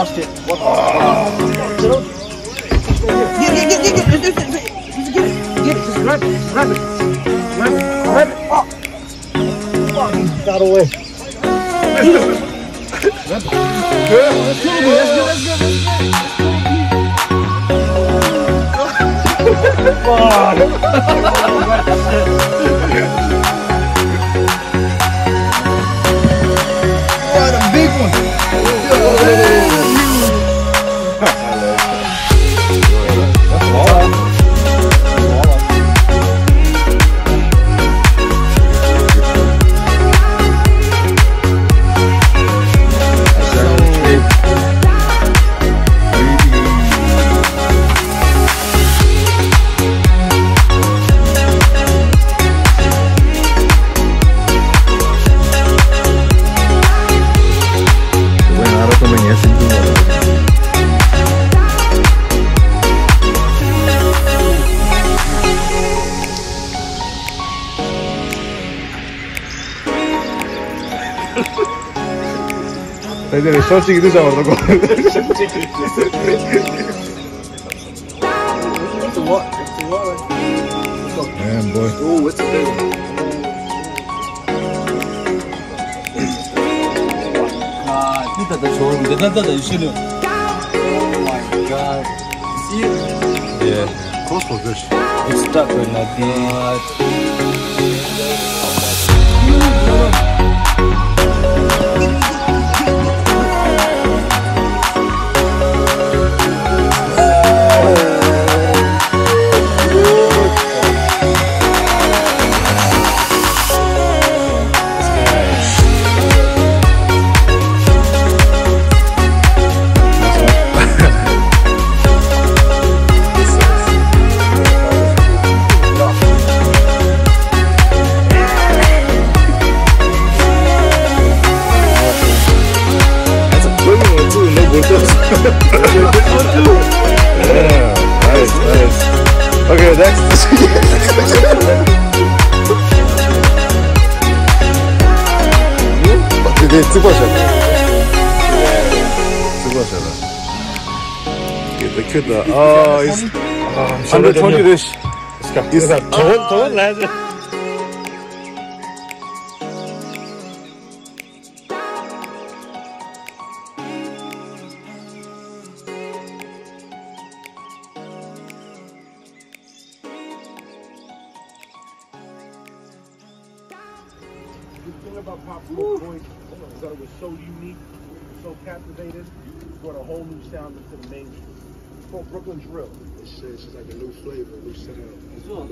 lost it. What the fuck? Get it. Just grab it. Oh. Fuck, he got away. Let's What a big one! 이제 솔직히 늦어가지고. It's a what? Man, boy. Oh, it's a big one. Kita dah showroom, kita dah issue. Oh my god. See it? Yeah. Close for fish. It's stuck with nothing. Yeah, nice. Okay, next. 이제 뜨거워졌네. Get the kid. He's under 20 dish. Let's go. 저건 나야지. The thing about Pop Smoke Boys is that it was so unique, so captivating, it brought a whole new sound into the mainstream. It's called Brooklyn Drill. It's like a new flavor, a new sound. Story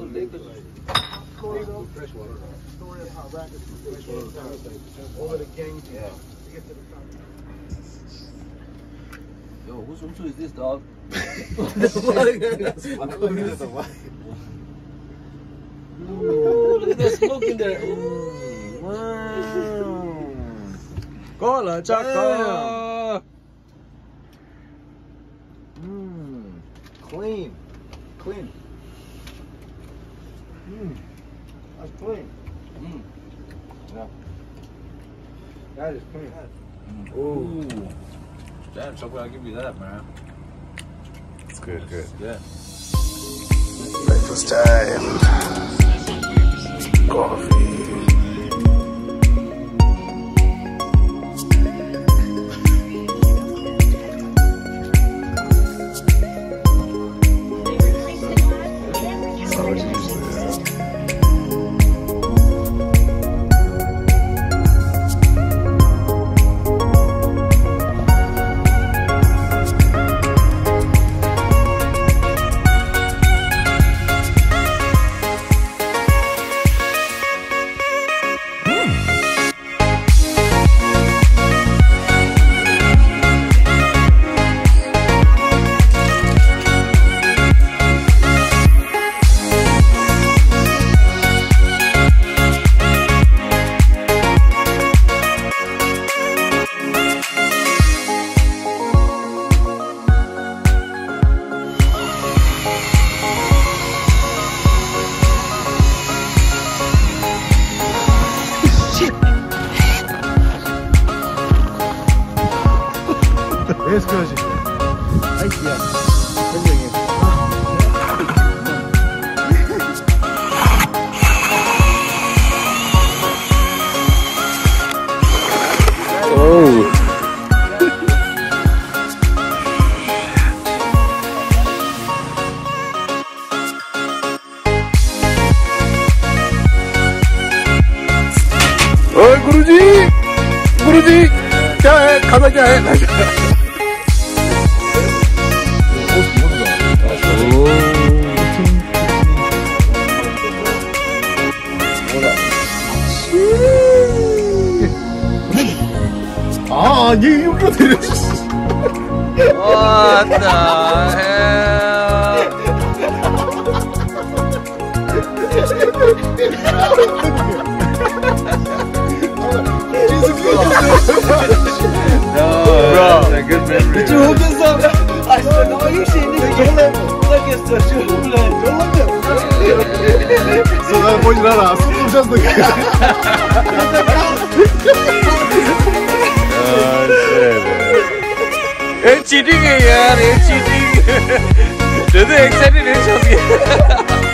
of how rappers all of the gangs to get to the top. Yo, whose room is this, dog? Ooh, look at that smoke in there. Ooh, wow. Cola, chocolate. Clean. That's clean. Yeah. That is clean. Ooh. Damn, chocolate, I'll give you that, man. It's good. Yeah. Breakfast time. Coffee. 해야지. 아이씨야. 오우. गुरुजी गुरुजी क्या है खाना क्या है ये क्यों तेरे What the hell? No, that's a good memory. Did you hook this up? I said, no, you shit. Look at the shoe. 나 보이질 않아 숨 쉬었어 cheating है यार ये चीटिंग ये तो एक्साइटेड है